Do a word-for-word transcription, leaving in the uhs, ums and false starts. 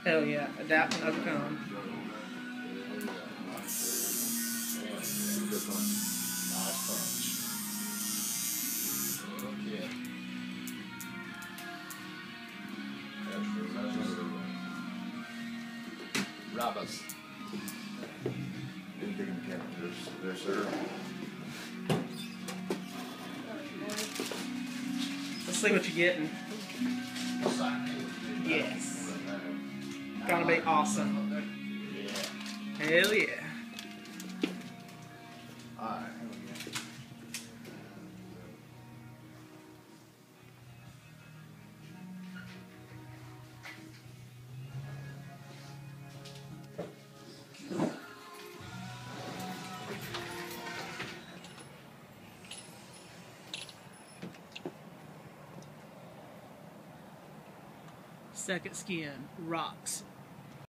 Hell yeah, adapt and overcome. Good punch. Nice punch. Okay. Rabbits. Didn't pick him count. There's, there's sir. Let's see what you're getting. Yes. Gonna be awesome. Yeah. Hell yeah. Alright. Second Skin rocks.